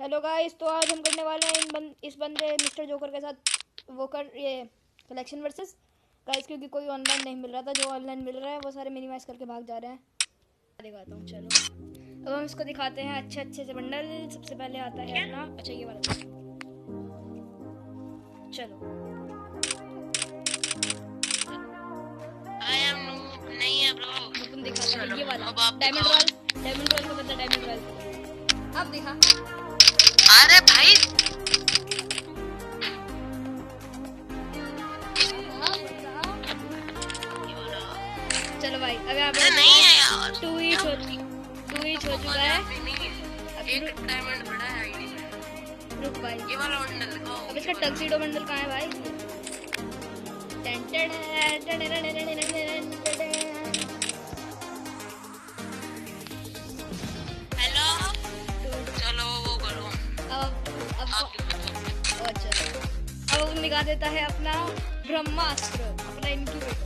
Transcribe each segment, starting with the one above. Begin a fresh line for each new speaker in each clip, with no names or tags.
Hello guys, तो आज हम करने वाले हैं इस बंदे मिस्टर जोकर के साथ वो कर ये कलेक्शन वर्सेस गाइस, क्योंकि कोई ऑनलाइन नहीं मिल रहा था। जो ऑनलाइन मिल रहा है वो सारे मिनिमाइज करके भाग जा रहे हैं। दिखाता हूँ, चलो अब हम इसको दिखाते हैं अच्छे अच्छे से बंडल। सबसे पहले आता है अपना, अच्छा ये वाला, चलो
नहीं है ब्रो,
तुम दिखाते हैं ये वाला डायमंड रॉयल का बदला डायमंड रॉयल। अब दिखा,
अरे भाई
चलो भाई अब यहाँ
पे नहीं है यार,
टू ईच हो चुका है।
एक डायमंड बड़ा है आईडी में।
रुक भाई,
ये वाला बंडल दिखाओ।
अब इसका टक्सीडो बंडल कहाँ है भाई?
हेलो, चलो वो करो।
अब निकाल देता है अपना ब्रह्मास्त्र, अपना इनक्यूबेटर।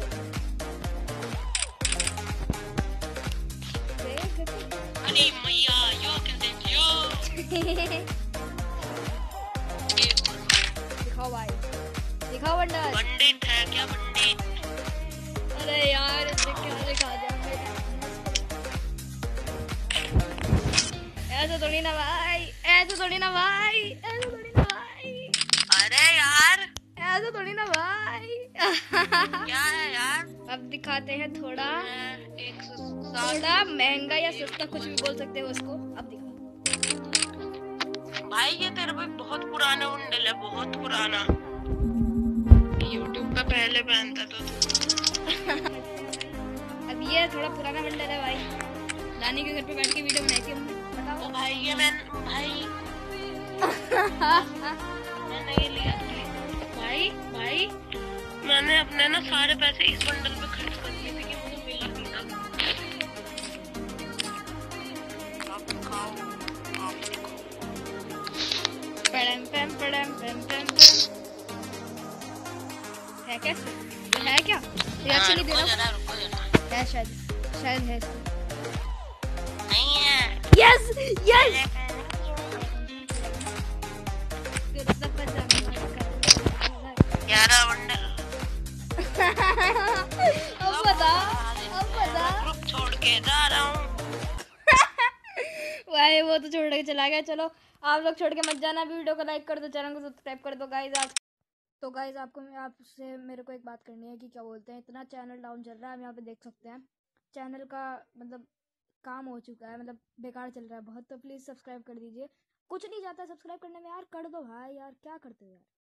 अरे मैया यो कैसे यो
दिखाओ भाई, दिखाओ बंडल।
पंडित है क्या पंडित?
अरे यार इसने क्या दिखा दिया? ऐसा थोड़ी ना भाई, ऐसा थोड़ी ना भाई, ऐसा थोड़ी ना भाई।
अरे यार
ऐसा थोड़ी ना भाई।
क्या है यार?
अब दिखाते हैं थोड़ा
थोड़ा
महंगा या सस्ता, कुछ भी बोल सकते हो उसको। अब दिखा
भाई, ये तेरे पे बहुत पुराना बंडल है, बहुत पुराना। YouTube पे पहले पहनता था तू।
अब ये थोड़ा पुराना बंडल है भाई। नानी के घर पे बैठ के वीडियो बनाई थी हमने, बताओ।
तो भाई ये भाई मैंने ये लिया भाई। मैंने अपने ना सारे पैसे इस बंडल पे खर्च कर दिए थे कि मुझे मिला नहीं था। आप खाओ, आप देखो।
है कैसे? है क्या? रिएक्शन नहीं दे रहा।
रुको जरा।
है शायद है।
नहीं है।
Yes yes.
बंडल।
अब बता
ग्रुप छोड़ के जा रहा हूँ।
भाई वो तो छोड़ के चला गया। चलो आप लोग छोड़ के मत जाना। वीडियो को लाइक कर दो, चैनल को सब्सक्राइब कर दो गाइज। आपको आपसे मेरे को एक बात करनी है कि क्या बोलते हैं, इतना चैनल डाउन चल रहा है। हम यहाँ पे देख सकते हैं चैनल का मतलब काम हो चुका है, मतलब बेकार चल रहा है बहुत। तो प्लीज़ सब्सक्राइब कर दीजिए। कुछ नहीं जाता है सब्सक्राइब करने में यार, कर दो भाई यार, क्या करते हो यार।